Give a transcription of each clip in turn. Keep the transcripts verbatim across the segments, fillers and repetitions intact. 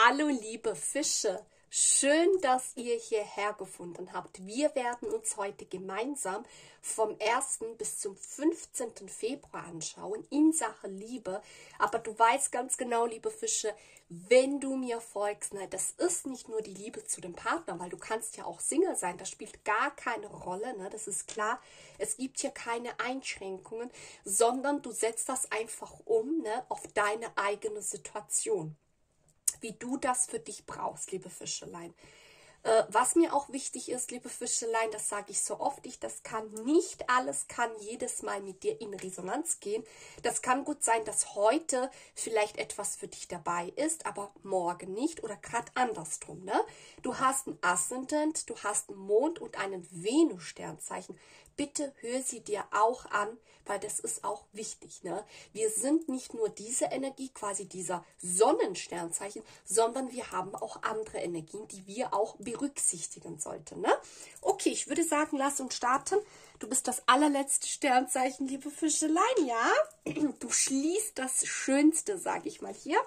Hallo liebe Fische, schön, dass ihr hierher gefunden habt. Wir werden uns heute gemeinsam vom ersten bis zum fünfzehnten Februar anschauen in Sache Liebe. Aber du weißt ganz genau, liebe Fische, wenn du mir folgst, ne, das ist nicht nur die Liebe zu dem Partner, weil du kannst ja auch Single sein, das spielt gar keine Rolle, ne, das ist klar. Es gibt hier keine Einschränkungen, sondern du setzt das einfach um, ne, auf deine eigene Situation, wie du das für dich brauchst, liebe Fischelein. Äh, was mir auch wichtig ist, liebe Fischelein, das sage ich so oft, ich, das kann nicht alles, kann jedes Mal mit dir in Resonanz gehen. Das kann gut sein, dass heute vielleicht etwas für dich dabei ist, aber morgen nicht oder gerade andersrum. Ne? Du hast einen Aszendent, du hast einen Mond und einen Venus-Sternzeichen. Bitte hör sie dir auch an, weil das ist auch wichtig. Ne? Wir sind nicht nur diese Energie, quasi dieser Sonnensternzeichen, sondern wir haben auch andere Energien, die wir auch berücksichtigen sollten. Ne? Okay, ich würde sagen, lass uns starten. Du bist das allerletzte Sternzeichen, liebe Fischelein, ja? Du schließt das Schönste, sage ich mal hier.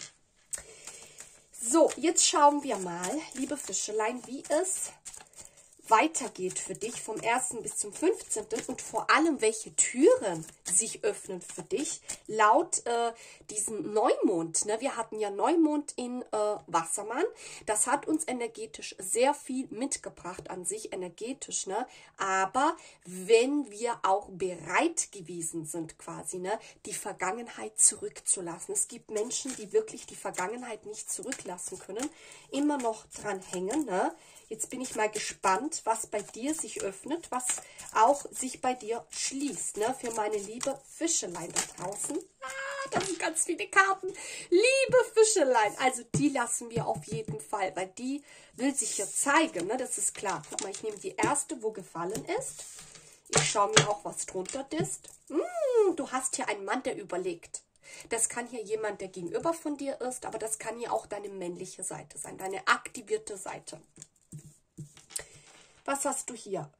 So, jetzt schauen wir mal, liebe Fischelein, wie es weitergeht für dich vom ersten bis zum fünfzehnten und vor allem, welche Türen sich öffnen für dich laut äh, diesem Neumond. Ne? Wir hatten ja Neumond in äh, Wassermann. Das hat uns energetisch sehr viel mitgebracht an sich, energetisch. Ne? Aber wenn wir auch bereit gewesen sind, quasi, ne, die Vergangenheit zurückzulassen. Es gibt Menschen, die wirklich die Vergangenheit nicht zurücklassen können, immer noch dran hängen, ne? Jetzt bin ich mal gespannt, was bei dir sich öffnet, was auch sich bei dir schließt, ne? Für meine liebe Fischelein da draußen. Ah, da sind ganz viele Karten. Liebe Fischelein, also die lassen wir auf jeden Fall, weil die will sich hier zeigen, ne? Das ist klar. Guck mal, ich nehme die erste, wo gefallen ist. Ich schaue mir auch, was drunter ist. Hm, du hast hier einen Mann, der überlegt. Das kann hier jemand, der gegenüber von dir ist, aber das kann hier auch deine männliche Seite sein, deine aktivierte Seite. Was hast du hier?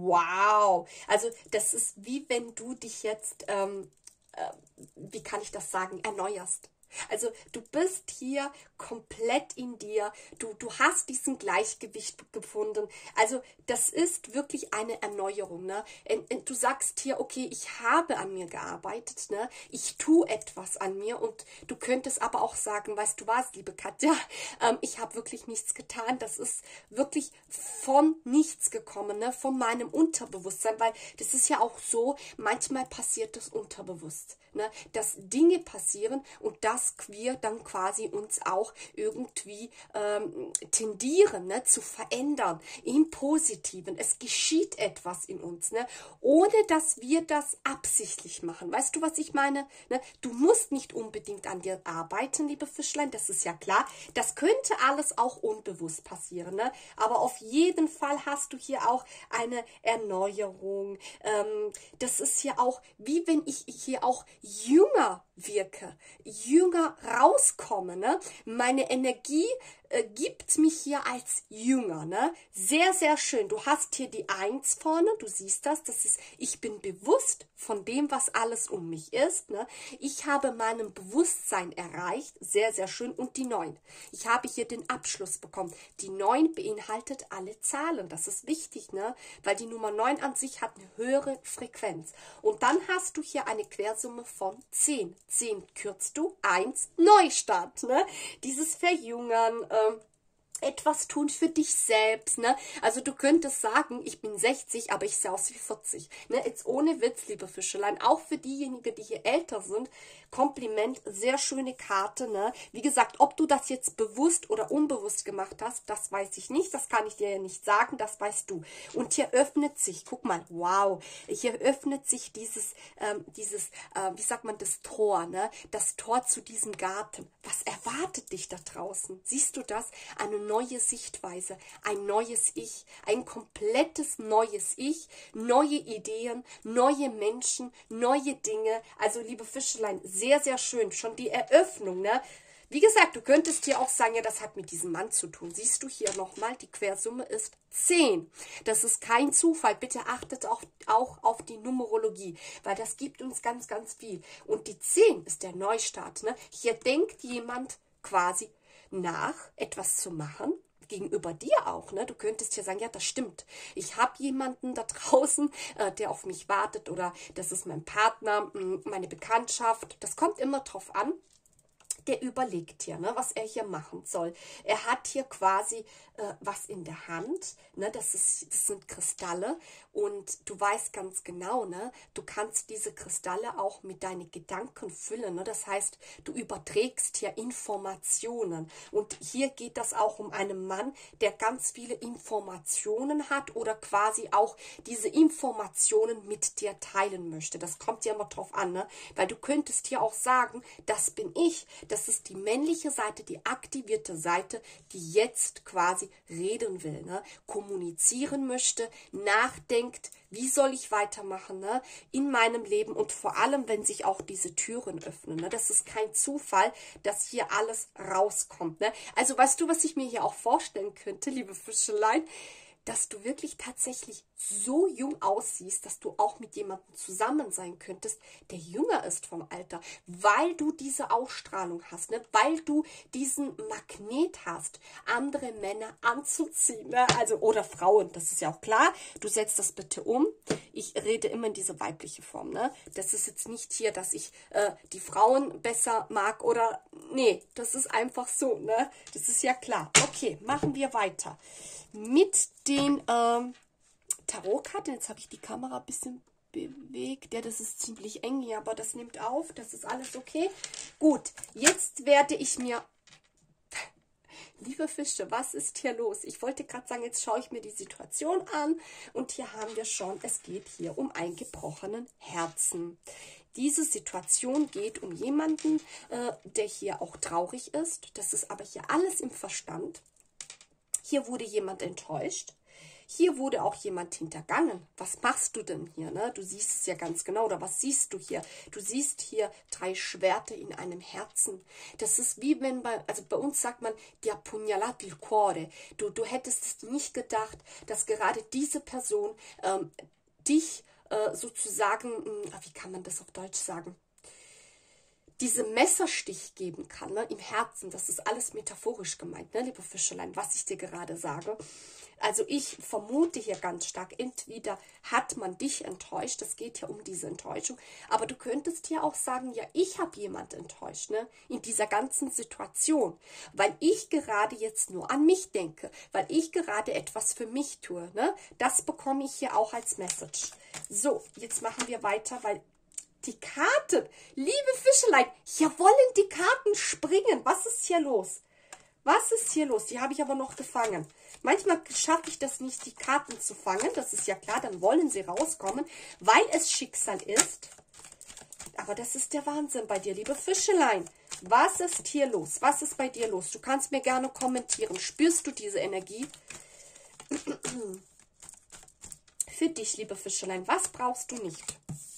Wow! Also das ist wie wenn du dich jetzt, ähm, äh, wie kann ich das sagen, erneuerst. Also du bist hier komplett in dir, du, du hast diesen Gleichgewicht gefunden. Also das ist wirklich eine Erneuerung. Ne? Du sagst hier, okay, ich habe an mir gearbeitet, ne? Ich tue etwas an mir und du könntest aber auch sagen, weißt du was, liebe Katja, ähm, ich habe wirklich nichts getan. Das ist wirklich von nichts gekommen, ne? Von meinem Unterbewusstsein, weil das ist ja auch so, manchmal passiert das unterbewusst, ne? Dass Dinge passieren und dass wir dann quasi uns auch irgendwie ähm, tendieren, ne, zu verändern im Positiven. Es geschieht etwas in uns, ne, ohne dass wir das absichtlich machen. Weißt du, was ich meine? Ne? Du musst nicht unbedingt an dir arbeiten, liebe Fischlein, das ist ja klar. Das könnte alles auch unbewusst passieren, ne? Aber auf jeden Fall hast du hier auch eine Erneuerung. Ähm, das ist hier auch, wie wenn ich hier auch jünger wirke, jünger rauskomme, ne? Meine Energie äh, gibt mich hier als jünger, ne? Sehr, sehr schön. Du hast hier die Eins vorne, du siehst das, das ist, ich bin bewusst von dem, was alles um mich ist, ne? Ich habe meinem Bewusstsein erreicht, sehr, sehr schön. Und die Neun. Ich habe hier den Abschluss bekommen. Die Neun beinhaltet alle Zahlen, das ist wichtig, ne? Weil die Nummer neun an sich hat eine höhere Frequenz. Und dann hast du hier eine Quersumme von zehn. zehn kürzt du, eins Neustart, ne? Dieses Verjüngern, ähm, etwas tun für dich selbst, ne? Also du könntest sagen, ich bin sechzig, aber ich sehe aus wie vierzig, ne? Jetzt ohne Witz, liebe Fischelein, auch für diejenigen, die hier älter sind, Kompliment, sehr schöne Karte, ne? Wie gesagt, ob du das jetzt bewusst oder unbewusst gemacht hast, das weiß ich nicht, das kann ich dir ja nicht sagen, das weißt du. Und hier öffnet sich, guck mal, wow, hier öffnet sich dieses, ähm, dieses, äh, wie sagt man, das Tor, ne? Das Tor zu diesem Garten. Was erwartet dich da draußen? Siehst du das? Eine neue Sichtweise, ein neues Ich, ein komplettes neues Ich, neue Ideen, neue Menschen, neue Dinge. Also liebe Fischelein, sehr, sehr schön. Schon die Eröffnung, ne? Wie gesagt, du könntest hier auch sagen, ja, das hat mit diesem Mann zu tun. Siehst du hier nochmal, die Quersumme ist zehn. Das ist kein Zufall. Bitte achtet auch, auch auf die Numerologie, weil das gibt uns ganz, ganz viel. Und die zehn ist der Neustart, ne? Hier denkt jemand quasi, nach, etwas zu machen, gegenüber dir auch, ne? Du könntest ja sagen, ja, das stimmt. Ich habe jemanden da draußen, äh, der auf mich wartet, oder das ist mein Partner, mh, meine Bekanntschaft. Das kommt immer drauf an. Der überlegt hier, ne, was er hier machen soll. Er hat hier quasi äh, was in der Hand, ne, das, ist, das sind Kristalle, und du weißt ganz genau, ne, du kannst diese Kristalle auch mit deinen Gedanken füllen. Ne, das heißt, du überträgst hier Informationen, und hier geht das auch um einen Mann, der ganz viele Informationen hat oder quasi auch diese Informationen mit dir teilen möchte. Das kommt ja immer drauf an, ne, weil du könntest hier auch sagen, das bin ich, das Das ist die männliche Seite, die aktivierte Seite, die jetzt quasi reden will, ne? Kommunizieren möchte, nachdenkt, wie soll ich weitermachen, ne? In meinem Leben, und vor allem, wenn sich auch diese Türen öffnen. Ne? Das ist kein Zufall, dass hier alles rauskommt. Ne? Also weißt du, was ich mir hier auch vorstellen könnte, liebe Fischelein? Dass du wirklich tatsächlich so jung aussiehst, dass du auch mit jemandem zusammen sein könntest, der jünger ist vom Alter, weil du diese Ausstrahlung hast, ne? Weil du diesen Magnet hast, andere Männer anzuziehen, ne? Also, oder Frauen, das ist ja auch klar. Du setzt das bitte um. Ich rede immer in diese weibliche Form, ne? Das ist jetzt nicht hier, dass ich äh, die Frauen besser mag oder, nee, das ist einfach so, ne? Das ist ja klar. Okay, machen wir weiter mit den ähm, Tarotkarten. Jetzt habe ich die Kamera ein bisschen bewegt. Ja, das ist ziemlich eng hier, aber das nimmt auf. Das ist alles okay. Gut, jetzt werde ich mir... Liebe Fische, was ist hier los? Ich wollte gerade sagen, jetzt schaue ich mir die Situation an, und hier haben wir schon, es geht hier um einen gebrochenen Herzen. Diese Situation geht um jemanden, äh, der hier auch traurig ist. Das ist aber hier alles im Verstand. Hier wurde jemand enttäuscht. Hier wurde auch jemand hintergangen. Was machst du denn hier? Ne? Du siehst es ja ganz genau. Oder was siehst du hier? Du siehst hier drei Schwerter in einem Herzen. Das ist wie wenn bei, also bei uns sagt man, ti ha pugnalato il cuore. Du, du hättest nicht gedacht, dass gerade diese Person ähm, dich äh, sozusagen, mh, wie kann man das auf Deutsch sagen? Diese Messerstich geben kann, ne, im Herzen. Das ist alles metaphorisch gemeint, ne, liebe Fischelein, was ich dir gerade sage. Also ich vermute hier ganz stark, entweder hat man dich enttäuscht, es geht ja um diese Enttäuschung, aber du könntest hier auch sagen, ja, ich habe jemand enttäuscht, ne, in dieser ganzen Situation, weil ich gerade jetzt nur an mich denke, weil ich gerade etwas für mich tue, ne, das bekomme ich hier auch als Message. So, jetzt machen wir weiter, weil die Karten, liebe Fischelein, hier wollen die Karten springen. Was ist hier los? Was ist hier los? Die habe ich aber noch gefangen. Manchmal schaffe ich das nicht, die Karten zu fangen. Das ist ja klar, dann wollen sie rauskommen, weil es Schicksal ist. Aber das ist der Wahnsinn bei dir, liebe Fischelein. Was ist hier los? Was ist bei dir los? Du kannst mir gerne kommentieren. Spürst du diese Energie? Für dich, liebe Fischelein, was brauchst du nicht?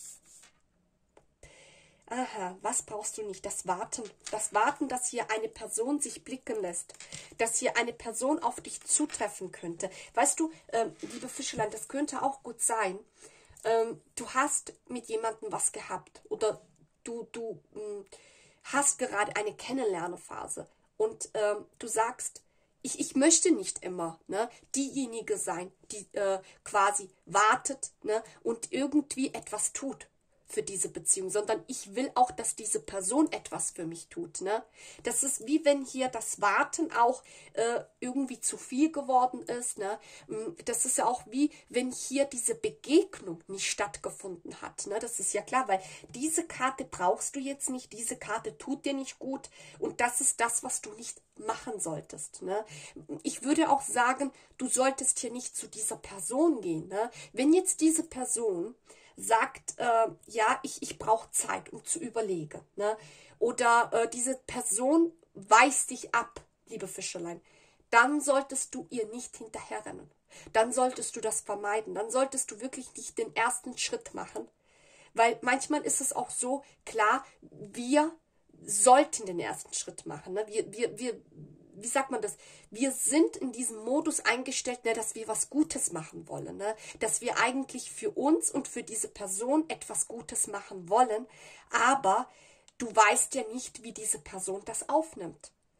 Aha, was brauchst du nicht? Das Warten. Das Warten, dass hier eine Person sich blicken lässt. Dass hier eine Person auf dich zutreffen könnte. Weißt du, ähm, liebe Fischelein, das könnte auch gut sein. Ähm, du hast mit jemandem was gehabt. Oder du, du mh, hast gerade eine Kennenlernphase. Und ähm, du sagst, ich, ich möchte nicht immer, ne, diejenige sein, die äh, quasi wartet, ne, und irgendwie etwas tut für diese Beziehung, sondern ich will auch, dass diese Person etwas für mich tut. Ne? Das ist wie wenn hier das Warten auch äh, irgendwie zu viel geworden ist. Ne? Das ist ja auch wie wenn hier diese Begegnung nicht stattgefunden hat. Ne? Das ist ja klar, weil diese Karte brauchst du jetzt nicht, diese Karte tut dir nicht gut, und das ist das, was du nicht machen solltest. Ne? Ich würde auch sagen, du solltest hier nicht zu dieser Person gehen. Ne? Wenn jetzt diese Person sagt, äh, ja, ich, ich brauche Zeit, um zu überlegen. Ne? Oder äh, diese Person weist dich ab, liebe Fischelein. Dann solltest du ihr nicht hinterherrennen. Dann solltest du das vermeiden. Dann solltest du wirklich nicht den ersten Schritt machen. Weil manchmal ist es auch so, klar, wir sollten den ersten Schritt machen. Ne? Wir, wir, wir, wie sagt man das? Wir sind in diesem Modus eingestellt, ne, dass wir was Gutes machen wollen. Ne? Dass wir eigentlich für uns und für diese Person etwas Gutes machen wollen. Aber du weißt ja nicht, wie diese Person das aufnimmt.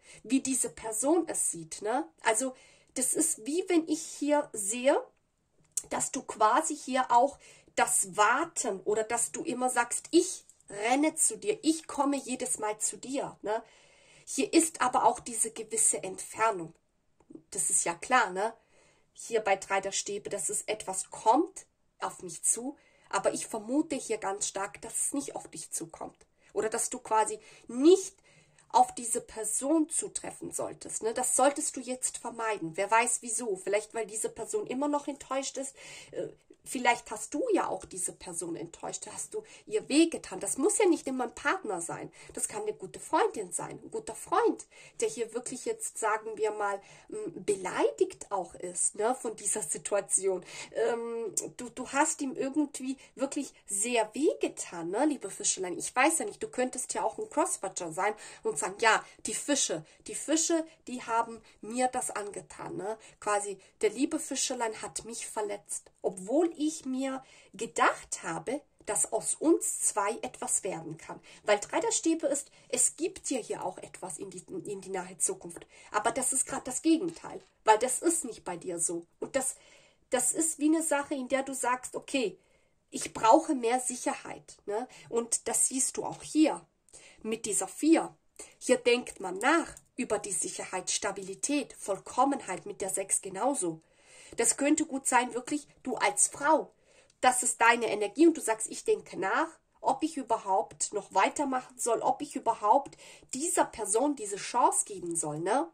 wie diese Person es sieht, ne? Also das ist wie wenn ich hier sehe, dass du quasi hier auch das Warten oder dass du immer sagst, ich renne zu dir, ich komme jedes Mal zu dir, ne? Hier ist aber auch diese gewisse Entfernung. Das ist ja klar, ne? Hier bei Drei der Stäbe, dass es etwas kommt auf mich zu, aber ich vermute hier ganz stark, dass es nicht auf dich zukommt. Oder dass du quasi nicht auf diese Person zutreffen solltest. Ne? Das solltest du jetzt vermeiden. Wer weiß wieso. Vielleicht, weil diese Person immer noch enttäuscht ist. Äh, vielleicht hast du ja auch diese Person enttäuscht. Hast du ihr wehgetan. Das muss ja nicht immer ein Partner sein. Das kann eine gute Freundin sein. Ein guter Freund, der hier wirklich jetzt, sagen wir mal, beleidigt auch ist, ne, von dieser Situation. Ähm, du, du hast ihm irgendwie wirklich sehr wehgetan, ne, liebe Fischelein. Ich weiß ja nicht, du könntest ja auch ein Crosswatcher sein und sagen, ja, die Fische, die Fische, die haben mir das angetan, ne? Quasi, der liebe Fischelein hat mich verletzt, obwohl ich mir gedacht habe, dass aus uns zwei etwas werden kann. Weil Drei der Stäbe ist, es gibt dir hier auch etwas in die, in die nahe Zukunft. Aber das ist gerade das Gegenteil, weil das ist nicht bei dir so. Und das, das ist wie eine Sache, in der du sagst, okay, ich brauche mehr Sicherheit, ne? Und das siehst du auch hier mit dieser vier. Hier denkt man nach über die Sicherheit, Stabilität, Vollkommenheit, mit der sechs genauso. Das könnte gut sein, wirklich, du als Frau. Das ist deine Energie und du sagst, ich denke nach, ob ich überhaupt noch weitermachen soll, ob ich überhaupt dieser Person diese Chance geben soll, ne?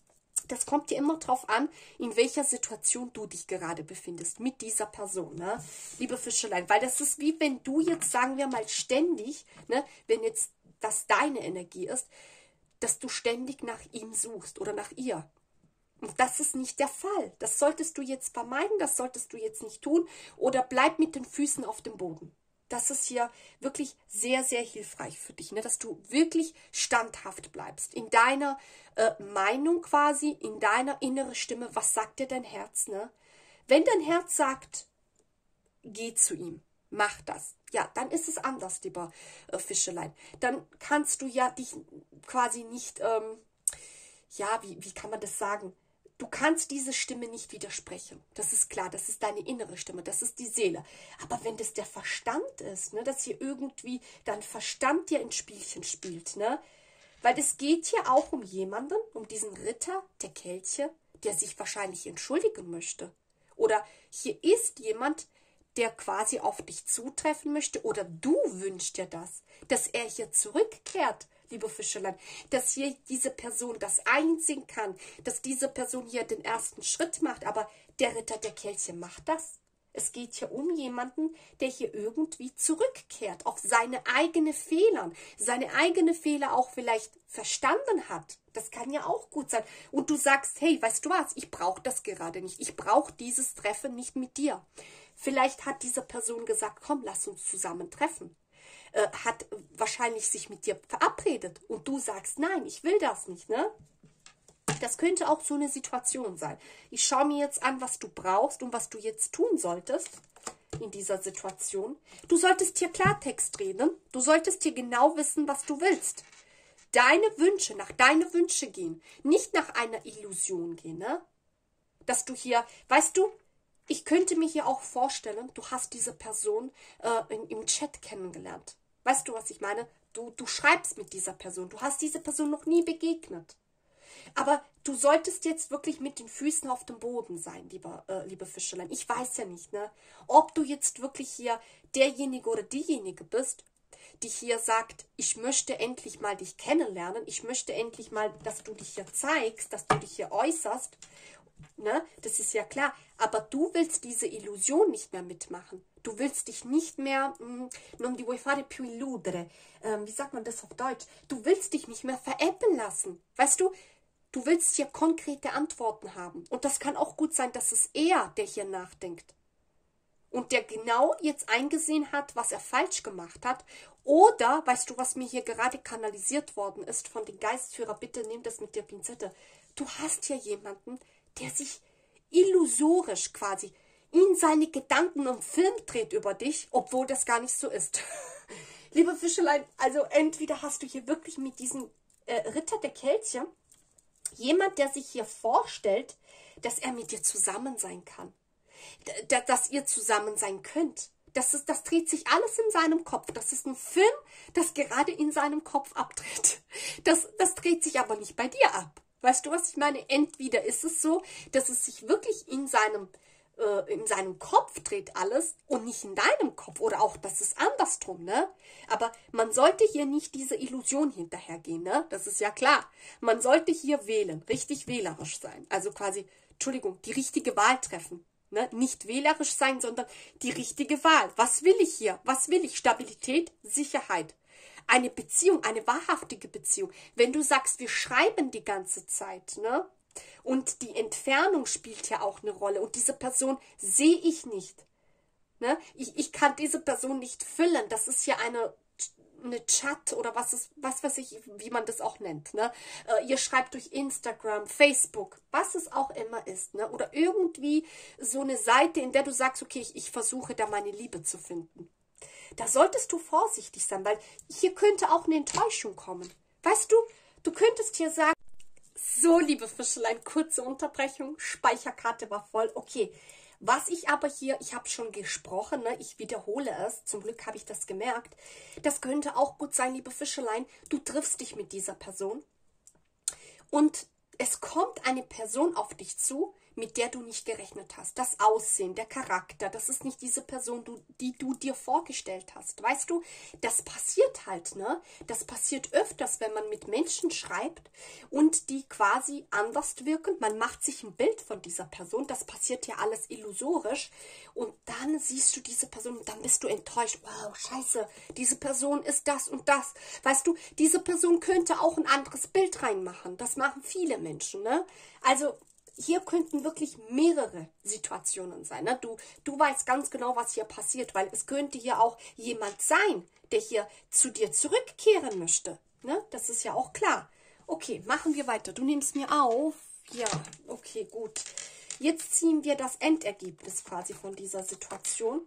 Das kommt dir immer drauf an, in welcher Situation du dich gerade befindest mit dieser Person, ne? Liebe Fischelein, weil das ist wie wenn du jetzt, sagen wir mal, ständig, ne, wenn jetzt das deine Energie ist, dass du ständig nach ihm suchst oder nach ihr. Und das ist nicht der Fall. Das solltest du jetzt vermeiden, das solltest du jetzt nicht tun oder bleib mit den Füßen auf dem Boden. Das ist hier wirklich sehr, sehr hilfreich für dich, ne? Dass du wirklich standhaft bleibst in deiner äh, Meinung quasi, in deiner inneren Stimme. Was sagt dir dein Herz? Ne? Wenn dein Herz sagt, geh zu ihm, mach das, ja, dann ist es anders, lieber äh, Fischelein. Dann kannst du ja dich quasi nicht, ähm, ja, wie, wie kann man das sagen? Du kannst diese Stimme nicht widersprechen. Das ist klar, das ist deine innere Stimme, das ist die Seele. Aber wenn das der Verstand ist, ne, dass hier irgendwie dein Verstand dir ins Spielchen spielt, ne? Weil es geht hier auch um jemanden, um diesen Ritter der Kelche, der sich wahrscheinlich entschuldigen möchte. Oder hier ist jemand, der quasi auf dich zutreffen möchte, oder du wünschst dir das, dass er hier zurückkehrt, liebe Fischelein, dass hier diese Person das einsehen kann, dass diese Person hier den ersten Schritt macht, aber der Ritter der Kelche macht das. Es geht hier um jemanden, der hier irgendwie zurückkehrt auf seine eigenen Fehler, seine eigenen Fehler auch vielleicht verstanden hat. Das kann ja auch gut sein. Und du sagst, hey, weißt du was, ich brauche das gerade nicht. Ich brauche dieses Treffen nicht mit dir. Vielleicht hat diese Person gesagt, komm, lass uns zusammen treffen. Äh, hat wahrscheinlich sich mit dir verabredet und du sagst, nein, ich will das nicht, ne? Das könnte auch so eine Situation sein. Ich schaue mir jetzt an, was du brauchst und was du jetzt tun solltest in dieser Situation. Du solltest hier Klartext reden. Du solltest hier genau wissen, was du willst. Deine Wünsche, nach deine Wünsche gehen. Nicht nach einer Illusion gehen, ne? Dass du hier, weißt du, ich könnte mir hier auch vorstellen, du hast diese Person äh, in, im Chat kennengelernt. Weißt du, was ich meine? Du, du schreibst mit dieser Person. Du hast diese Person noch nie begegnet. Aber du solltest jetzt wirklich mit den Füßen auf dem Boden sein, lieber, äh, liebe Fischelein. Ich weiß ja nicht, ne, ob du jetzt wirklich hier derjenige oder diejenige bist, die hier sagt, ich möchte endlich mal dich kennenlernen. Ich möchte endlich mal, dass du dich hier zeigst, dass du dich hier äußerst. Ne? Das ist ja klar. Aber du willst diese Illusion nicht mehr mitmachen. Du willst dich nicht mehr, mh, non ti vuoi fare più illudere. Ähm, wie sagt man das auf Deutsch? Du willst dich nicht mehr veräppeln lassen. Weißt du, du willst hier konkrete Antworten haben. Und das kann auch gut sein, dass es er, der hier nachdenkt. Und der genau jetzt eingesehen hat, was er falsch gemacht hat. Oder, weißt du, was mir hier gerade kanalisiert worden ist von den Geistführer, bitte nimm das mit der Pinzette. Du hast hier jemanden, der sich illusorisch quasi in seine Gedanken im Film dreht über dich, obwohl das gar nicht so ist. Liebe Fischelein, also entweder hast du hier wirklich mit diesem äh, Ritter der Kelche Jemand, der sich hier vorstellt, dass er mit dir zusammen sein kann. D dass ihr zusammen sein könnt. Das, ist, das dreht sich alles in seinem Kopf. Das ist ein Film, das gerade in seinem Kopf abdreht. Das, das dreht sich aber nicht bei dir ab. Weißt du, was ich meine? Entweder ist es so, dass es sich wirklich in seinem, äh, in seinem Kopf dreht alles und nicht in deinem Kopf. Oder auch, das ist andersrum, ne? Aber man sollte hier nicht diese Illusion hinterhergehen, ne? Das ist ja klar. Man sollte hier wählen, richtig wählerisch sein. Also quasi, Entschuldigung, die richtige Wahl treffen. Ne? Nicht wählerisch sein, sondern die richtige Wahl. Was will ich hier? Was will ich? Stabilität, Sicherheit. Eine Beziehung, eine wahrhaftige Beziehung. Wenn du sagst, wir schreiben die ganze Zeit, ne? Und die Entfernung spielt ja auch eine Rolle. Und diese Person sehe ich nicht. Ne? Ich, ich kann diese Person nicht füllen. Das ist ja eine... eine Chat oder was ist, was weiß ich, wie man das auch nennt, ne? Äh, ihr schreibt durch Instagram, Facebook, was es auch immer ist, ne? Oder irgendwie so eine Seite, in der du sagst, okay, ich, ich versuche da meine Liebe zu finden. Da solltest du vorsichtig sein, weil hier könnte auch eine Enttäuschung kommen. Weißt du, du könntest hier sagen, so, liebe Fischlein, kurze Unterbrechung, Speicherkarte war voll, okay. Was ich aber hier, ich habe schon gesprochen, ne, ich wiederhole es, zum Glück habe ich das gemerkt, das könnte auch gut sein, liebe Fischelein, du triffst dich mit dieser Person und es kommt eine Person auf dich zu, mit der du nicht gerechnet hast. Das Aussehen, der Charakter, das ist nicht diese Person, du, die du dir vorgestellt hast. Weißt du, das passiert halt, ne? Das passiert öfters, wenn man mit Menschen schreibt und die quasi anders wirken. Man macht sich ein Bild von dieser Person, das passiert ja alles illusorisch und dann siehst du diese Person und dann bist du enttäuscht. Wow, scheiße, diese Person ist das und das. Weißt du, diese Person könnte auch ein anderes Bild reinmachen. Das machen viele Menschen, ne? Also, hier könnten wirklich mehrere Situationen sein. Ne? Du, du weißt ganz genau, was hier passiert, weil es könnte hier auch jemand sein, der hier zu dir zurückkehren möchte. Ne? Das ist ja auch klar. Okay, machen wir weiter. Du nimmst mir auf. Ja, okay, gut. Jetzt ziehen wir das Endergebnis quasi von dieser Situation.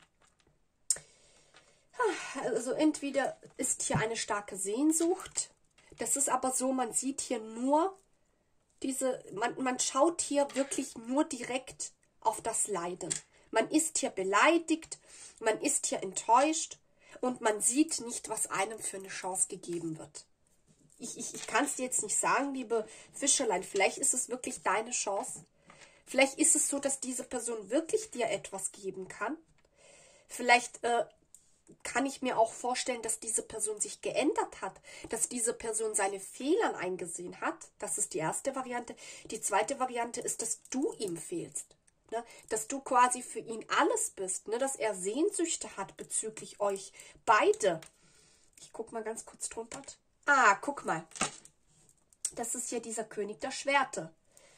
Also entweder ist hier eine starke Sehnsucht. Das ist aber so, man sieht hier nur Diese, man, man schaut hier wirklich nur direkt auf das Leiden. Man ist hier beleidigt, man ist hier enttäuscht und man sieht nicht, was einem für eine Chance gegeben wird. Ich, ich, ich kann es dir jetzt nicht sagen, liebe Fischelein, vielleicht ist es wirklich deine Chance. Vielleicht ist es so, dass diese Person wirklich dir etwas geben kann. Vielleicht äh, kann ich mir auch vorstellen, dass diese Person sich geändert hat, dass diese Person seine Fehler eingesehen hat. Das ist die erste Variante. Die zweite Variante ist, dass du ihm fehlst. Ne? Dass du quasi für ihn alles bist, ne? Dass er Sehnsüchte hat bezüglich euch beide. Ich gucke mal ganz kurz drunter. Ah, guck mal. Das ist ja dieser König der Schwerte.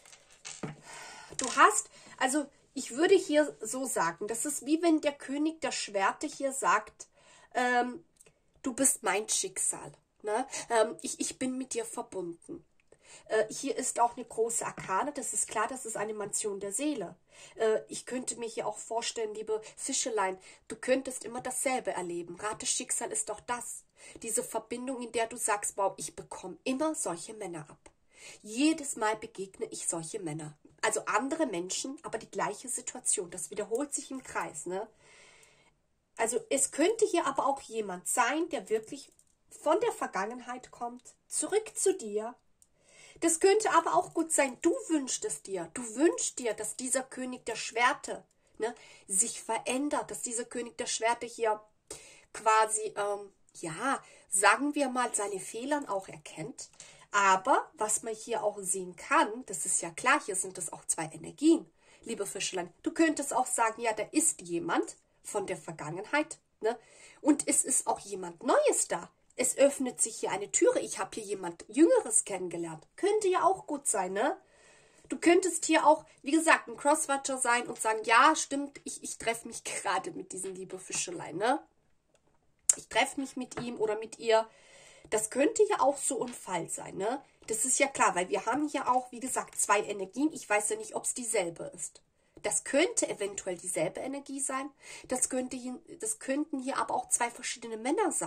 Du hast, also... Ich würde hier so sagen, das ist wie wenn der König der Schwerte hier sagt, ähm, du bist mein Schicksal. Ne? Ähm, ich, ich bin mit dir verbunden. Äh, hier ist auch eine große Arkane, das ist klar, das ist eine Mansion der Seele. Äh, ich könnte mir hier auch vorstellen, liebe Fischelein, du könntest immer dasselbe erleben. Rate Schicksal ist doch das. Diese Verbindung, in der du sagst, wow, ich bekomme immer solche Männer ab. Jedes Mal begegne ich solche Männer. Also andere Menschen, aber die gleiche Situation. Das wiederholt sich im Kreis, ne? Also es könnte hier aber auch jemand sein, der wirklich von der Vergangenheit kommt, zurück zu dir. Das könnte aber auch gut sein, du wünschst es dir. Du wünschst dir, dass dieser König der Schwerte, ne, sich verändert, dass dieser König der Schwerte hier quasi, ähm, ja, sagen wir mal, seine Fehler auch erkennt. Aber was man hier auch sehen kann, das ist ja klar, hier sind es auch zwei Energien, liebe Fischlein. Du könntest auch sagen, ja, da ist jemand von der Vergangenheit, ne? Und es ist auch jemand Neues da. Es öffnet sich hier eine Türe. Ich habe hier jemand Jüngeres kennengelernt. Könnte ja auch gut sein, ne? Du könntest hier auch, wie gesagt, ein Crosswatcher sein und sagen, ja, stimmt, ich, ich treffe mich gerade mit diesem liebe Fischlein, ne? Ich treffe mich mit ihm oder mit ihr. Das könnte ja auch so ein Fall sein, ne? Das ist ja klar, weil wir haben hier auch, wie gesagt, zwei Energien. Ich weiß ja nicht, ob es dieselbe ist. Das könnte eventuell dieselbe Energie sein. Das, könnte hier, das könnten hier aber auch zwei verschiedene Männer sein.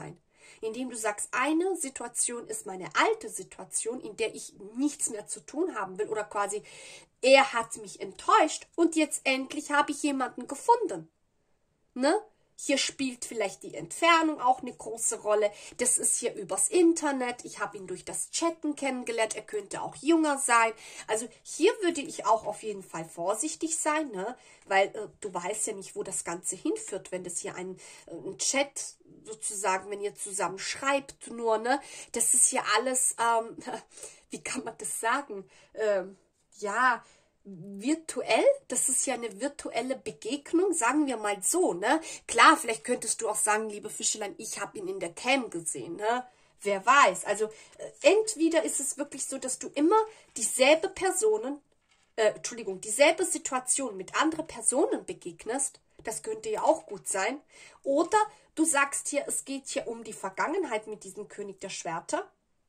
Indem du sagst, eine Situation ist meine alte Situation, in der ich nichts mehr zu tun haben will oder quasi, er hat mich enttäuscht und jetzt endlich habe ich jemanden gefunden. Ne? Hier spielt vielleicht die Entfernung auch eine große Rolle. Das ist hier übers Internet. Ich habe ihn durch das Chatten kennengelernt. Er könnte auch jünger sein. Also hier würde ich auch auf jeden Fall vorsichtig sein, ne? Weil äh, du weißt ja nicht, wo das Ganze hinführt, wenn das hier ein, äh, ein Chat sozusagen, wenn ihr zusammen schreibt nur, ne? Das ist hier alles, ähm, wie kann man das sagen? Ähm, ja, virtuell, das ist ja eine virtuelle Begegnung, sagen wir mal so, ne? Klar, vielleicht könntest du auch sagen, liebe Fischelein, ich habe ihn in der Cam gesehen, ne? Wer weiß. Also äh, entweder ist es wirklich so, dass du immer dieselbe Personen, äh, Entschuldigung, dieselbe Situation mit anderen Personen begegnest, das könnte ja auch gut sein, oder du sagst hier, es geht hier um die Vergangenheit mit diesem König der Schwerter,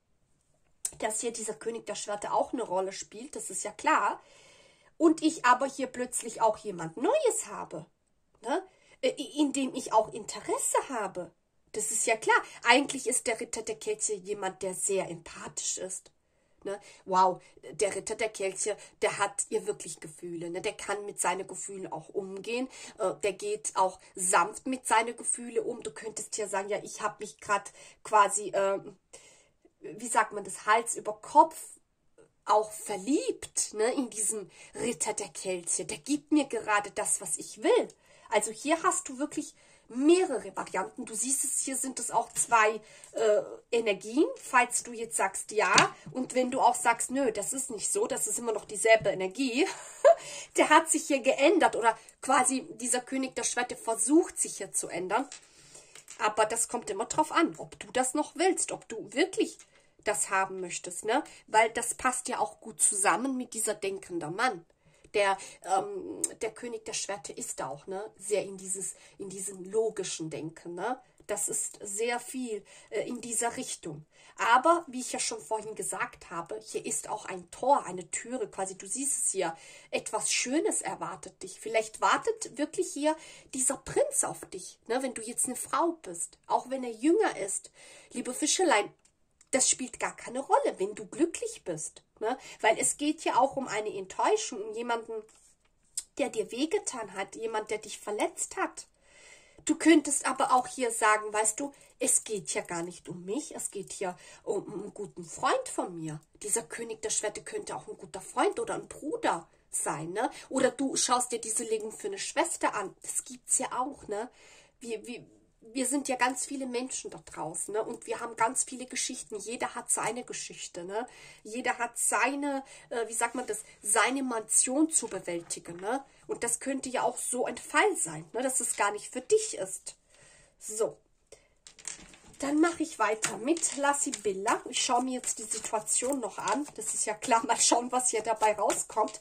dass hier dieser König der Schwerter auch eine Rolle spielt, das ist ja klar. Und ich aber hier plötzlich auch jemand Neues habe, ne? In dem ich auch Interesse habe. Das ist ja klar. Eigentlich ist der Ritter der Kelche jemand, der sehr empathisch ist. Ne? Wow, der Ritter der Kelche, der hat ihr wirklich Gefühle. Ne? Der kann mit seinen Gefühlen auch umgehen. Äh, der geht auch sanft mit seinen Gefühlen um. Du könntest ja sagen, ja, ich habe mich gerade quasi, äh, wie sagt man das, Hals über Kopf auch verliebt, ne, in diesem Ritter der Kelche. Der gibt mir gerade das, was ich will. Also hier hast du wirklich mehrere Varianten. Du siehst es, hier sind es auch zwei äh, Energien, falls du jetzt sagst ja. Und wenn du auch sagst, nö, das ist nicht so, das ist immer noch dieselbe Energie, der hat sich hier geändert oder quasi dieser König der Schwerter versucht sich hier zu ändern. Aber das kommt immer drauf an, ob du das noch willst, ob du wirklich das haben möchtest, ne? Weil das passt ja auch gut zusammen mit dieser denkende Mann. Der, ähm, der König der Schwerter ist auch, ne? Sehr in dieses, in diesem logischen Denken, ne? Das ist sehr viel äh, in dieser Richtung. Aber, wie ich ja schon vorhin gesagt habe, hier ist auch ein Tor, eine Türe, quasi, du siehst es hier, etwas Schönes erwartet dich. Vielleicht wartet wirklich hier dieser Prinz auf dich, ne? Wenn du jetzt eine Frau bist, auch wenn er jünger ist. Liebe Fischelein, das spielt gar keine Rolle, wenn du glücklich bist. Ne? Weil es geht ja auch um eine Enttäuschung, um jemanden, der dir wehgetan hat, jemand, der dich verletzt hat. Du könntest aber auch hier sagen, weißt du, es geht ja gar nicht um mich, es geht hier um, um einen guten Freund von mir. Dieser König der Schwerter könnte auch ein guter Freund oder ein Bruder sein. Ne? Oder du schaust dir diese Legung für eine Schwester an. Das gibt es ja auch. Ne? Wie, wie, Wir sind ja ganz viele Menschen da draußen, ne? Und wir haben ganz viele Geschichten. Jeder hat seine Geschichte, ne? Jeder hat seine, äh, wie sagt man das, seine Mansion zu bewältigen, ne? Und das könnte ja auch so ein Fall sein, ne? Dass es gar nicht für dich ist. So, dann mache ich weiter mit La Sibilla. Ich schaue mir jetzt die Situation noch an. Das ist ja klar, mal schauen, was hier dabei rauskommt.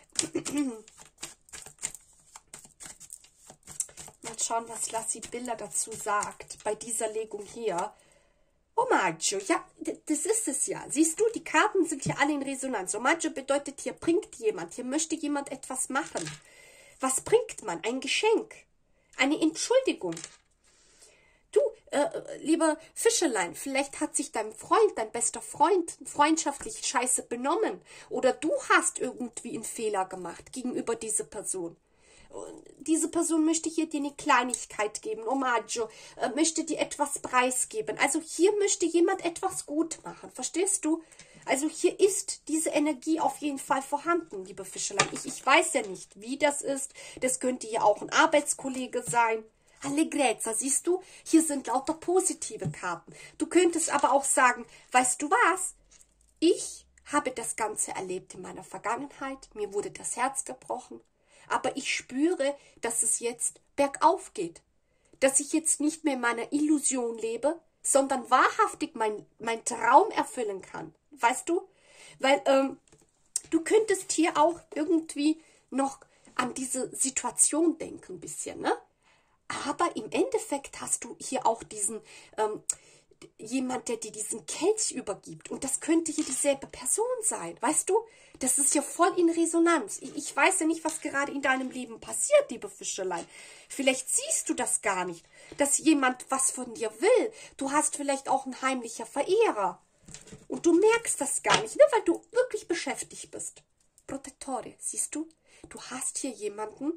Mal schauen, was La Sibilla dazu sagt, bei dieser Legung hier. Omaggio, ja, das ist es ja. Siehst du, die Karten sind hier alle in Resonanz. Omaggio bedeutet, hier bringt jemand, hier möchte jemand etwas machen. Was bringt man? Ein Geschenk, eine Entschuldigung. Du, äh, lieber Fischelein, vielleicht hat sich dein Freund, dein bester Freund, freundschaftlich scheiße benommen. Oder du hast irgendwie einen Fehler gemacht gegenüber dieser Person. Diese Person möchte hier dir eine Kleinigkeit geben, Omaggio, äh, möchte dir etwas preisgeben. Also hier möchte jemand etwas gut machen, verstehst du? Also hier ist diese Energie auf jeden Fall vorhanden, liebe Fischelein. Ich, ich weiß ja nicht, wie das ist. Das könnte ja auch ein Arbeitskollege sein. Allegrezza, siehst du? Hier sind lauter positive Karten. Du könntest aber auch sagen, weißt du was? Ich habe das Ganze erlebt in meiner Vergangenheit. Mir wurde das Herz gebrochen. Aber ich spüre, dass es jetzt bergauf geht. Dass ich jetzt nicht mehr in meiner Illusion lebe, sondern wahrhaftig mein, mein Traum erfüllen kann. Weißt du? Weil ähm, du könntest hier auch irgendwie noch an diese Situation denken, ein bisschen, ne? Aber im Endeffekt hast du hier auch diesen, ähm, jemand, der dir diesen Kelch übergibt. Und das könnte hier dieselbe Person sein, weißt du? Das ist ja voll in Resonanz. Ich, ich weiß ja nicht, was gerade in deinem Leben passiert, liebe Fischelein. Vielleicht siehst du das gar nicht. dass jemand was von dir will. Du hast vielleicht auch einen heimlicher Verehrer. Und du merkst das gar nicht, ne, weil du wirklich beschäftigt bist. Protettore, siehst du? Du hast hier jemanden,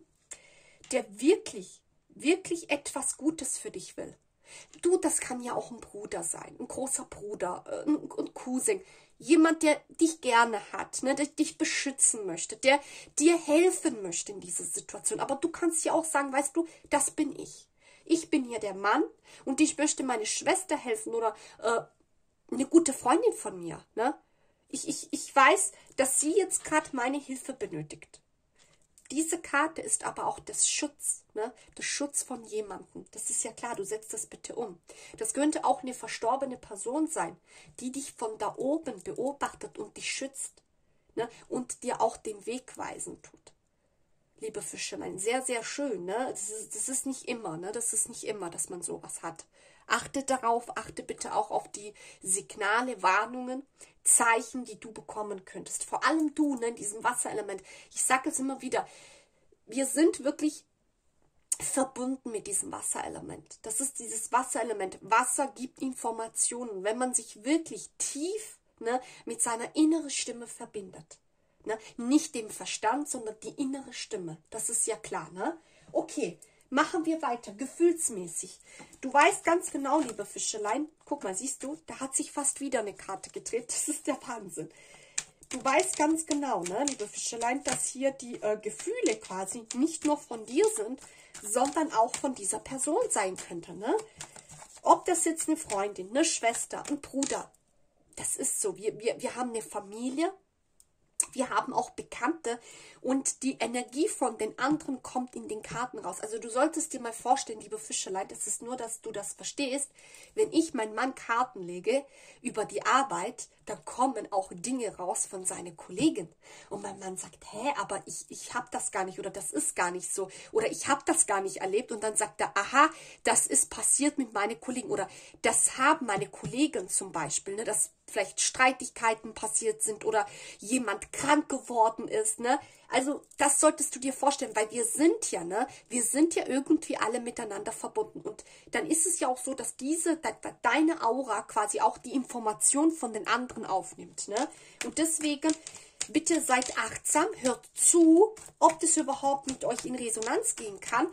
der wirklich, wirklich etwas Gutes für dich will. Du, das kann ja auch ein Bruder sein, ein großer Bruder, ein, ein Cousin. Jemand, der dich gerne hat, ne, der dich beschützen möchte, der dir helfen möchte in dieser Situation. Aber du kannst ja auch sagen, weißt du, das bin ich. Ich bin hier der Mann und ich möchte meine Schwester helfen oder äh, eine gute Freundin von mir. Ne? Ich, ich, ich weiß, dass sie jetzt gerade meine Hilfe benötigt. Diese Karte ist aber auch das Schutz, ne? Das Schutz von jemandem. Das ist ja klar, du setzt das bitte um. Das könnte auch eine verstorbene Person sein, die dich von da oben beobachtet und dich schützt, ne? Und dir auch den Weg weisen tut. Liebe Fischlein, sehr, sehr schön. Ne? Das ist, das ist nicht immer, ne? Das ist nicht immer, dass man sowas hat. Achte darauf, achte bitte auch auf die Signale, Warnungen, Zeichen, die du bekommen könntest. Vor allem du, ne, in diesem Wasserelement. Ich sage es immer wieder, wir sind wirklich verbunden mit diesem Wasserelement. Das ist dieses Wasserelement. Wasser gibt Informationen, wenn man sich wirklich tief, ne, mit seiner inneren Stimme verbindet. Ne? Nicht dem Verstand, sondern die innere Stimme. Das ist ja klar, ne? Okay. Machen wir weiter, gefühlsmäßig. Du weißt ganz genau, liebe Fischelein, guck mal, siehst du, da hat sich fast wieder eine Karte gedreht. Das ist der Wahnsinn. Du weißt ganz genau, ne, liebe Fischelein, dass hier die äh, Gefühle quasi nicht nur von dir sind, sondern auch von dieser Person sein könnte. Ne? Ob das jetzt eine Freundin, eine Schwester, ein Bruder, das ist so. Wir, wir, wir haben eine Familie. Wir haben auch Bekannte und die Energie von den anderen kommt in den Karten raus. Also du solltest dir mal vorstellen, liebe Fischelein, das ist nur, dass du das verstehst. Wenn ich meinem Mann Karten lege über die Arbeit, dann kommen auch Dinge raus von seinen Kollegen. Und mein Mann sagt, hä, aber ich, ich habe das gar nicht oder das ist gar nicht so. Oder ich habe das gar nicht erlebt. Und dann sagt er, aha, das ist passiert mit meinen Kollegen. Oder das haben meine Kollegen zum Beispiel, ne, dass vielleicht Streitigkeiten passiert sind oder jemand krank geworden ist, ne? Also das solltest du dir vorstellen, weil wir sind ja, ne? Wir sind ja irgendwie alle miteinander verbunden und dann ist es ja auch so, dass diese, de, deine Aura quasi auch die Information von den anderen aufnimmt, ne? Und deswegen, bitte seid achtsam, hört zu, ob das überhaupt mit euch in Resonanz gehen kann.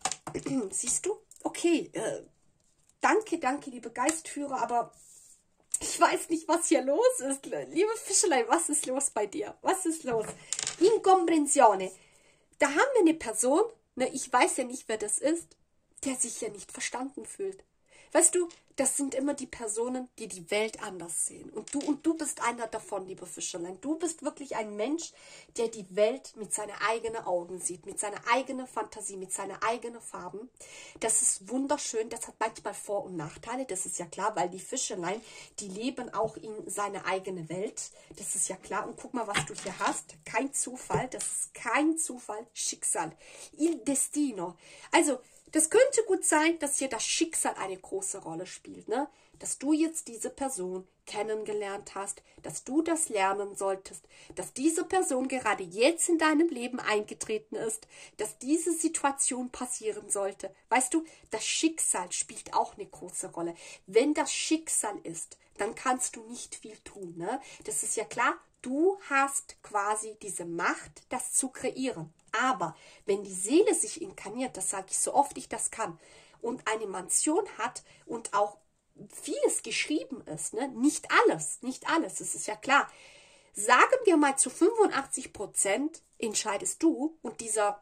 Siehst du? Okay, äh, danke, danke, liebe Geistführer, aber ich weiß nicht, was hier los ist. Liebe Fischelein, was ist los bei dir? Was ist los? Incomprensione. Da haben wir eine Person, ne, ich weiß ja nicht, wer das ist, der sich ja nicht verstanden fühlt. Weißt du, das sind immer die Personen, die die Welt anders sehen. Und du, und du bist einer davon, liebe Fischelein. Du bist wirklich ein Mensch, der die Welt mit seinen eigenen Augen sieht, mit seiner eigenen Fantasie, mit seinen eigenen Farben. Das ist wunderschön. Das hat manchmal Vor- und Nachteile. Das ist ja klar, weil die Fischelein, die leben auch in seiner eigenen Welt. Das ist ja klar. Und guck mal, was du hier hast. Kein Zufall. Das ist kein Zufall. Schicksal. Il Destino. Also, das könnte gut sein, dass hier das Schicksal eine große Rolle spielt, ne? Dass du jetzt diese Person kennengelernt hast, dass du das lernen solltest, dass diese Person gerade jetzt in deinem Leben eingetreten ist, dass diese Situation passieren sollte. Weißt du, das Schicksal spielt auch eine große Rolle. Wenn das Schicksal ist, dann kannst du nicht viel tun, ne? Das ist ja klar. Du hast quasi diese Macht, das zu kreieren. Aber wenn die Seele sich inkarniert, das sage ich so oft ich das kann, und eine Mansion hat und auch vieles geschrieben ist, ne? Nicht alles, nicht alles, das ist ja klar. Sagen wir mal, zu fünfundachtzig Prozent entscheidest du und dieser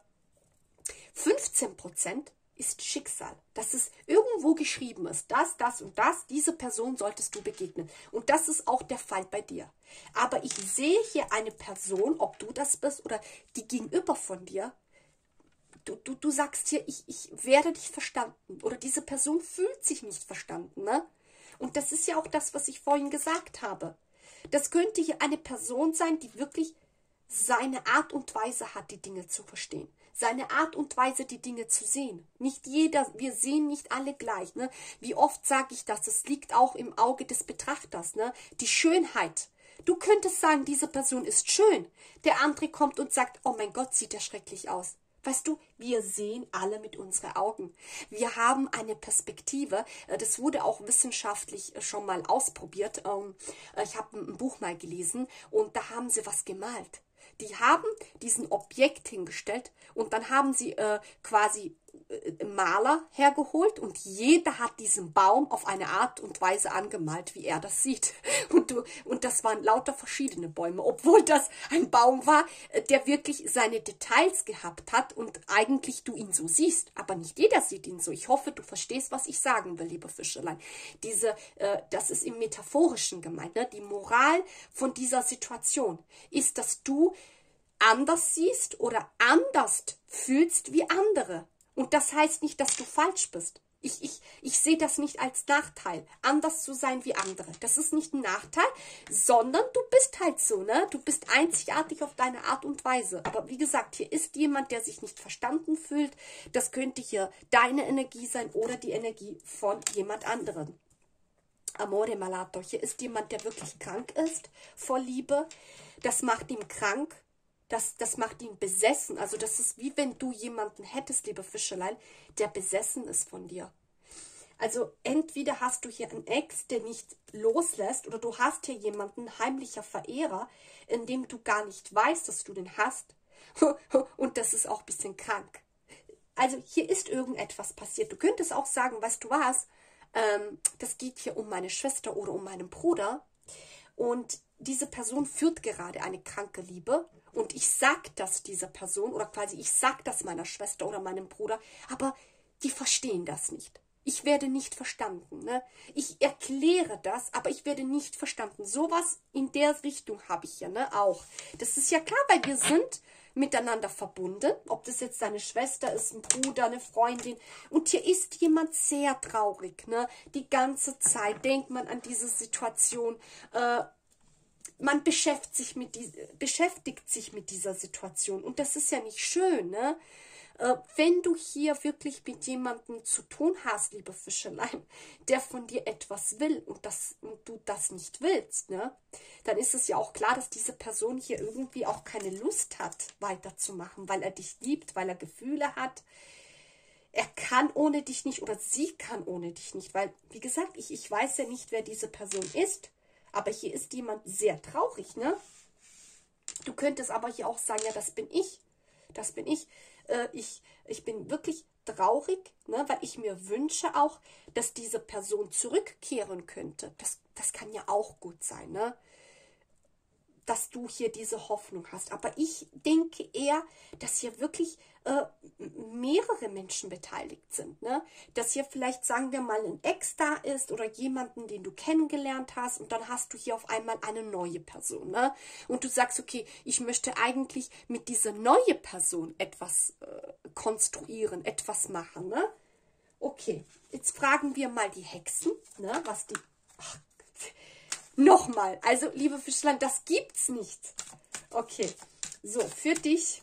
fünfzehn Prozent ist Schicksal, dass es irgendwo geschrieben ist, das, das und das, diese Person solltest du begegnen. Und das ist auch der Fall bei dir. Aber ich sehe hier eine Person, ob du das bist oder die gegenüber von dir, du, du, du sagst hier, ich, ich werde dich verstanden oder diese Person fühlt sich nicht verstanden, ne? Und das ist ja auch das, was ich vorhin gesagt habe. Das könnte hier eine Person sein, die wirklich seine Art und Weise hat, die Dinge zu verstehen. Seine Art und Weise, die Dinge zu sehen. Nicht jeder, wir sehen nicht alle gleich. Ne? Wie oft sage ich das? Das liegt auch im Auge des Betrachters. Ne? Die Schönheit. Du könntest sagen, diese Person ist schön. Der andere kommt und sagt, oh mein Gott, sieht er schrecklich aus. Weißt du, wir sehen alle mit unseren Augen. Wir haben eine Perspektive, das wurde auch wissenschaftlich schon mal ausprobiert. Ich habe ein Buch mal gelesen und da haben sie was gemalt. Die haben diesen Objekt hingestellt und dann haben sie äh, quasi äh, Maler hergeholt und jeder hat diesen Baum auf eine Art und Weise angemalt, wie er das sieht. Und, du, und das waren lauter verschiedene Bäume, obwohl das ein Baum war, der wirklich seine Details gehabt hat und eigentlich du ihn so siehst. Aber nicht jeder sieht ihn so. Ich hoffe, du verstehst, was ich sagen will, liebe Fischelein. Diese, äh, das ist im Metaphorischen gemeint. Ne? Die Moral von dieser Situation ist, dass du anders siehst oder anders fühlst wie andere. Und das heißt nicht, dass du falsch bist. Ich, ich, ich sehe das nicht als Nachteil, anders zu sein wie andere. Das ist nicht ein Nachteil, sondern du bist halt so, ne? Du bist einzigartig auf deine Art und Weise. Aber wie gesagt, hier ist jemand, der sich nicht verstanden fühlt. Das könnte hier deine Energie sein oder die Energie von jemand anderem. Amore malato. Hier ist jemand, der wirklich krank ist vor Liebe. Das macht ihn krank. Das, das macht ihn besessen. Also das ist wie wenn du jemanden hättest, liebe Fischelein, der besessen ist von dir. Also entweder hast du hier einen Ex, der nicht loslässt, oder du hast hier jemanden, heimlicher Verehrer, in dem du gar nicht weißt, dass du den hast. Und das ist auch ein bisschen krank. Also hier ist irgendetwas passiert. Du könntest auch sagen, weißt du was, ähm, das geht hier um meine Schwester oder um meinen Bruder. Und diese Person führt gerade eine kranke Liebe. Und ich sag das dieser Person oder quasi ich sag das meiner Schwester oder meinem Bruder, aber die verstehen das nicht. Ich werde nicht verstanden. Ne? Ich erkläre das, aber ich werde nicht verstanden. Sowas in der Richtung habe ich ja ne, auch. Das ist ja klar, weil wir sind miteinander verbunden. Ob das jetzt deine Schwester ist, ein Bruder, eine Freundin. Und hier ist jemand sehr traurig. Ne? Die ganze Zeit denkt man an diese Situation. Äh, Man beschäftigt sich, mit die, beschäftigt sich mit dieser Situation und das ist ja nicht schön, ne? Äh, wenn du hier wirklich mit jemandem zu tun hast, liebe Fischelein, der von dir etwas will und, das, und du das nicht willst, ne? Dann ist es ja auch klar, dass diese Person hier irgendwie auch keine Lust hat, weiterzumachen, weil er dich liebt, weil er Gefühle hat. Er kann ohne dich nicht oder sie kann ohne dich nicht, weil, wie gesagt, ich, ich weiß ja nicht, wer diese Person ist. Aber hier ist jemand sehr traurig, ne? Du könntest aber hier auch sagen, ja, das bin ich. Das bin ich. Äh, ich, ich bin wirklich traurig, ne? Weil ich mir wünsche auch, dass diese Person zurückkehren könnte. Das, das kann ja auch gut sein, ne? Dass du hier diese Hoffnung hast. Aber ich denke eher, dass hier wirklich äh, mehrere Menschen beteiligt sind. Ne? Dass hier vielleicht, sagen wir mal, ein Ex da ist oder jemanden, den du kennengelernt hast und dann hast du hier auf einmal eine neue Person. Ne? Und du sagst, okay, ich möchte eigentlich mit dieser neuen Person etwas äh, konstruieren, etwas machen. Ne? Okay, jetzt fragen wir mal die Hexen, ne? Was die... Ach, Nochmal, also liebe Fischlein, das gibt's nicht. Okay, so, für dich,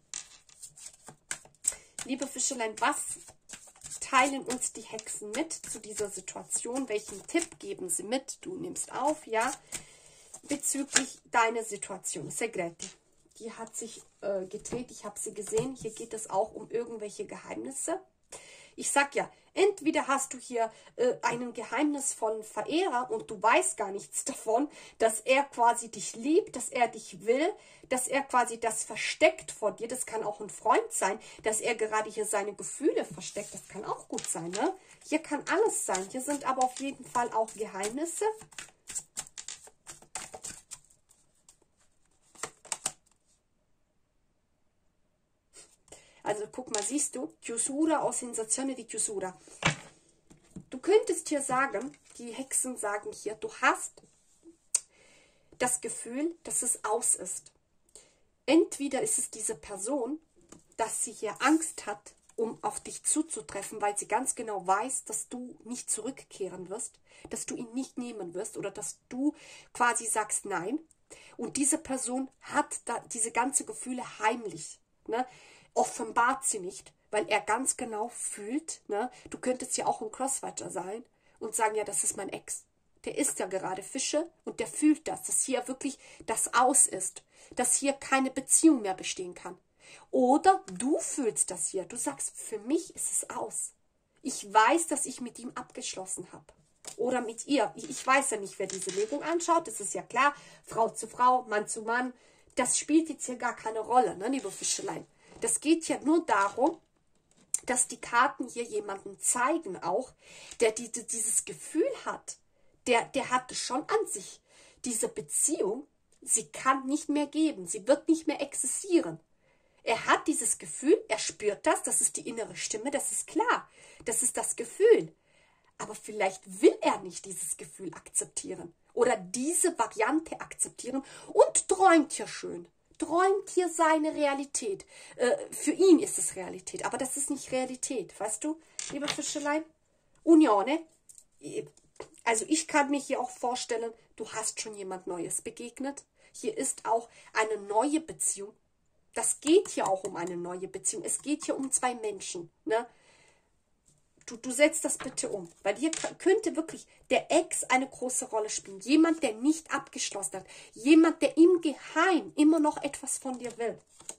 liebe Fischlein, was teilen uns die Hexen mit zu dieser Situation? Welchen Tipp geben sie mit? Du nimmst auf, ja, bezüglich deiner Situation. Segreti, die hat sich äh, gedreht, ich habe sie gesehen. Hier geht es auch um irgendwelche Geheimnisse. Ich sag ja, entweder hast du hier äh, einen geheimnisvollen Verehrer und du weißt gar nichts davon, dass er quasi dich liebt, dass er dich will, dass er quasi das versteckt vor dir. Das kann auch ein Freund sein, dass er gerade hier seine Gefühle versteckt. Das kann auch gut sein, ne? Hier kann alles sein. Hier sind aber auf jeden Fall auch Geheimnisse. Also guck mal, siehst du, chiusura o sensazione di chiusura. Du könntest hier sagen, die Hexen sagen hier, du hast das Gefühl, dass es aus ist. Entweder ist es diese Person, dass sie hier Angst hat, um auf dich zuzutreffen, weil sie ganz genau weiß, dass du nicht zurückkehren wirst, dass du ihn nicht nehmen wirst oder dass du quasi sagst nein. Und diese Person hat da diese ganzen Gefühle heimlich, ne? Offenbart sie nicht, weil er ganz genau fühlt, ne? Du könntest ja auch ein Crosswatcher sein und sagen, ja, das ist mein Ex. Der isst ja gerade Fische und der fühlt das, dass hier wirklich das Aus ist, dass hier keine Beziehung mehr bestehen kann. Oder du fühlst das hier. Du sagst, für mich ist es aus. Ich weiß, dass ich mit ihm abgeschlossen habe. Oder mit ihr. Ich weiß ja nicht, wer diese Legung anschaut. Das ist ja klar. Frau zu Frau, Mann zu Mann. Das spielt jetzt hier gar keine Rolle, ne, liebe Fischelein. Das geht ja nur darum, dass die Karten hier jemanden zeigen auch, der die, dieses Gefühl hat. Der, der hat es schon an sich. Diese Beziehung, sie kann nicht mehr geben. Sie wird nicht mehr existieren. Er hat dieses Gefühl, er spürt das, das ist die innere Stimme, das ist klar. Das ist das Gefühl. Aber vielleicht will er nicht dieses Gefühl akzeptieren oder diese Variante akzeptieren und träumt hier schön. Träumt hier seine Realität. Äh, für ihn ist es Realität, aber das ist nicht Realität, weißt du, liebe Fischelein? Unione, also ich kann mir hier auch vorstellen, du hast schon jemand Neues begegnet. Hier ist auch eine neue Beziehung. Das geht hier auch um eine neue Beziehung. Es geht hier um zwei Menschen, ne? Du, du setzt das bitte um, weil hier könnte wirklich der Ex eine große Rolle spielen. Jemand, der nicht abgeschlossen hat. Jemand, der im Geheim immer noch etwas von dir will.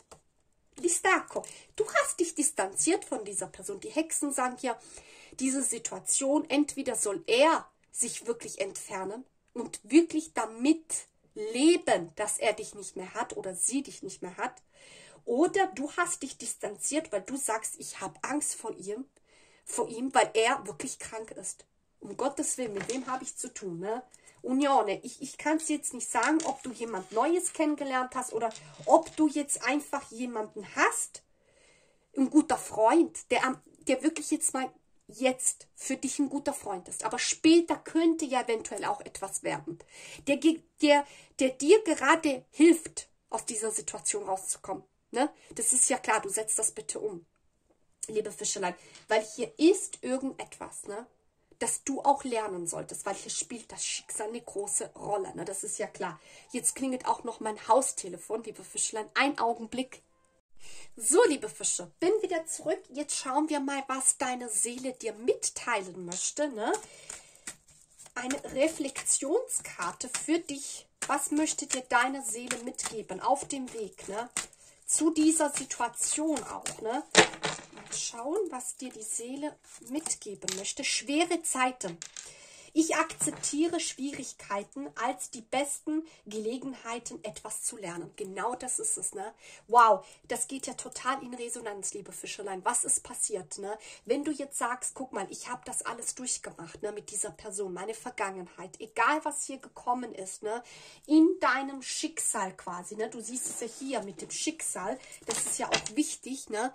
Distacco, du hast dich distanziert von dieser Person. Die Hexen sagen hier, diese Situation, entweder soll er sich wirklich entfernen und wirklich damit leben, dass er dich nicht mehr hat oder sie dich nicht mehr hat. Oder du hast dich distanziert, weil du sagst, ich habe Angst vor ihm. vor ihm, weil er wirklich krank ist. Um Gottes Willen, mit wem habe ich zu tun, ne? Unione, ich, ich kann es jetzt nicht sagen, ob du jemand Neues kennengelernt hast oder ob du jetzt einfach jemanden hast, ein guter Freund, der, der wirklich jetzt mal jetzt für dich ein guter Freund ist. Aber später könnte ja eventuell auch etwas werden, der, der, der dir gerade hilft, aus dieser Situation rauszukommen. Ne? Das ist ja klar, du setzt das bitte um. Liebe Fischelein, weil hier ist irgendetwas, ne, das du auch lernen solltest, weil hier spielt das Schicksal eine große Rolle, ne, das ist ja klar. Jetzt klingelt auch noch mein Haustelefon, liebe Fischelein, ein Augenblick. So, liebe Fische, bin wieder zurück. Jetzt schauen wir mal, was deine Seele dir mitteilen möchte, ne? Eine Reflexionskarte für dich. Was möchte dir deine Seele mitgeben auf dem Weg, ne? Zu dieser Situation auch, ne? Schauen, was dir die Seele mitgeben möchte. Schwere Zeiten. Ich akzeptiere Schwierigkeiten als die besten Gelegenheiten, etwas zu lernen. Genau das ist es, ne? Wow, das geht ja total in Resonanz, liebe Fischelein. Was ist passiert, ne? Wenn du jetzt sagst, guck mal, ich habe das alles durchgemacht, ne, mit dieser Person, meine Vergangenheit, egal was hier gekommen ist, ne, in deinem Schicksal quasi, ne? Du siehst es ja hier mit dem Schicksal, das ist ja auch wichtig, ne?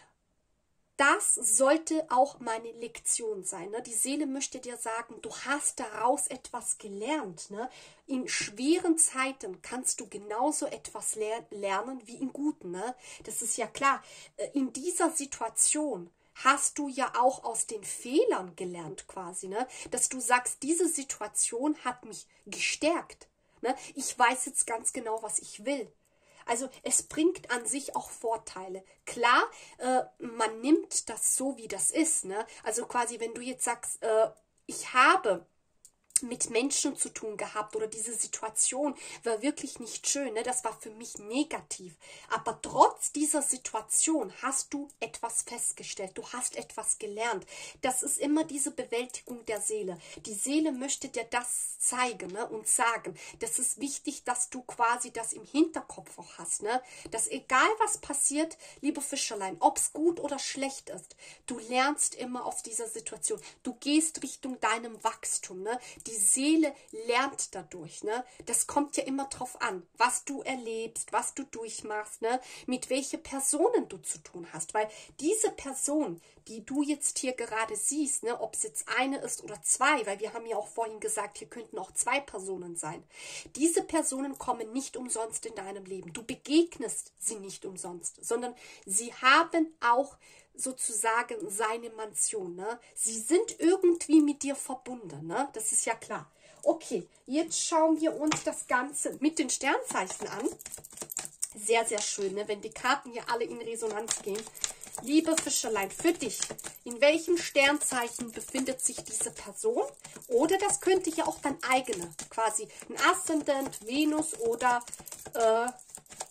Das sollte auch meine Lektion sein. Ne? Die Seele möchte dir sagen, du hast daraus etwas gelernt. Ne? In schweren Zeiten kannst du genauso etwas ler lernen wie in guten. Ne? Das ist ja klar. In dieser Situation hast du ja auch aus den Fehlern gelernt quasi. Ne? Dass du sagst, diese Situation hat mich gestärkt. Ne? Ich weiß jetzt ganz genau, was ich will. Also es bringt an sich auch Vorteile. Klar, äh, man nimmt das so, wie das ist. Ne? Also quasi, wenn du jetzt sagst, äh, ich habe mit Menschen zu tun gehabt oder diese Situation war wirklich nicht schön, ne? Das war für mich negativ. Aber trotz dieser Situation hast du etwas festgestellt, du hast etwas gelernt. Das ist immer diese Bewältigung der Seele. Die Seele möchte dir das zeigen, ne? Und sagen, das ist wichtig, dass du quasi das im Hinterkopf auch hast, ne? Dass egal was passiert, liebe Fischerlein, ob es gut oder schlecht ist, du lernst immer aus dieser Situation. Du gehst Richtung deinem Wachstum, ne? Die Seele lernt dadurch, ne? Das kommt ja immer drauf an, was du erlebst, was du durchmachst, ne? Mit welchen Personen du zu tun hast, weil diese Person, die du jetzt hier gerade siehst, ne, ob es jetzt eine ist oder zwei, weil wir haben ja auch vorhin gesagt, hier könnten auch zwei Personen sein. Diese Personen kommen nicht umsonst in deinem Leben. Du begegnest sie nicht umsonst, sondern sie haben auch sozusagen seine Mansion, ne? Sie sind irgendwie mit dir verbunden, ne? Das ist ja klar. Okay, jetzt schauen wir uns das Ganze mit den Sternzeichen an. Sehr, sehr schön, ne? Wenn die Karten hier alle in Resonanz gehen. Liebe Fischelein, für dich, in welchem Sternzeichen befindet sich diese Person? Oder das könnte ja auch dein eigener, quasi ein Aszendent, Venus oder äh,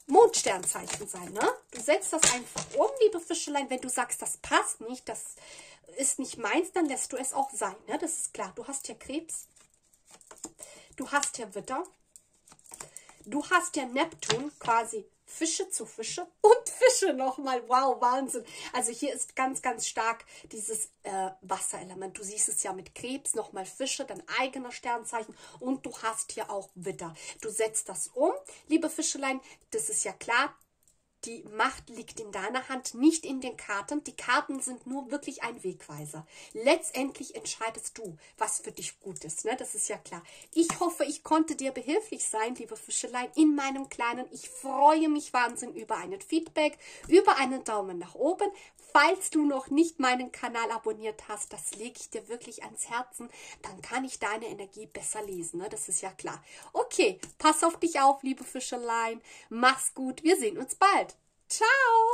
Mondsternzeichen sein, ne? Du setzt das einfach um, liebe Fischelein. Wenn du sagst, das passt nicht, das ist nicht meins, dann lässt du es auch sein, ne? Das ist klar. Du hast hier Krebs, du hast hier Widder, du hast hier Neptun, quasi Fische zu Fische und Fische nochmal. Wow, Wahnsinn. Also hier ist ganz, ganz stark dieses äh, Wasserelement. Du siehst es ja mit Krebs, nochmal Fische, dein eigener Sternzeichen und du hast hier auch Widder. Du setzt das um, liebe Fischelein, das ist ja klar. Die Macht liegt in deiner Hand, nicht in den Karten. Die Karten sind nur wirklich ein Wegweiser. Letztendlich entscheidest du, was für dich gut ist. Ne? Das ist ja klar. Ich hoffe, ich konnte dir behilflich sein, liebe Fischelein, in meinem Kleinen. Ich freue mich wahnsinnig über einen Feedback, über einen Daumen nach oben. Falls du noch nicht meinen Kanal abonniert hast, das lege ich dir wirklich ans Herzen, dann kann ich deine Energie besser lesen. Ne? Das ist ja klar. Okay, pass auf dich auf, liebe Fischelein. Mach's gut. Wir sehen uns bald. Ciao!